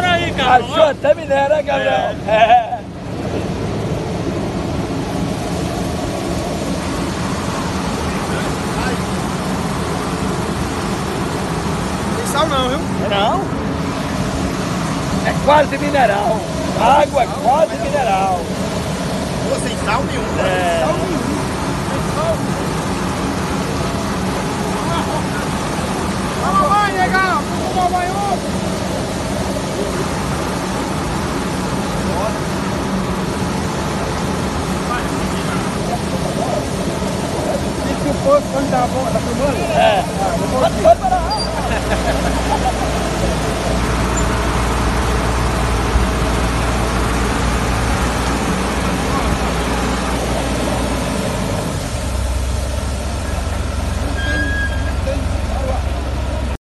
minera aí, cara. Achou até minério, né, Gabriel? É. Tem sal não, viu? Não. É quase mineral. A água é quase mineral. Pô, sem sal nenhum. É. Sal nenhum. Sem sal. Vamos lá, negão. Vamos tomar banho. Disse que o posto quando tá bom, tá filmando? É. Pode parar.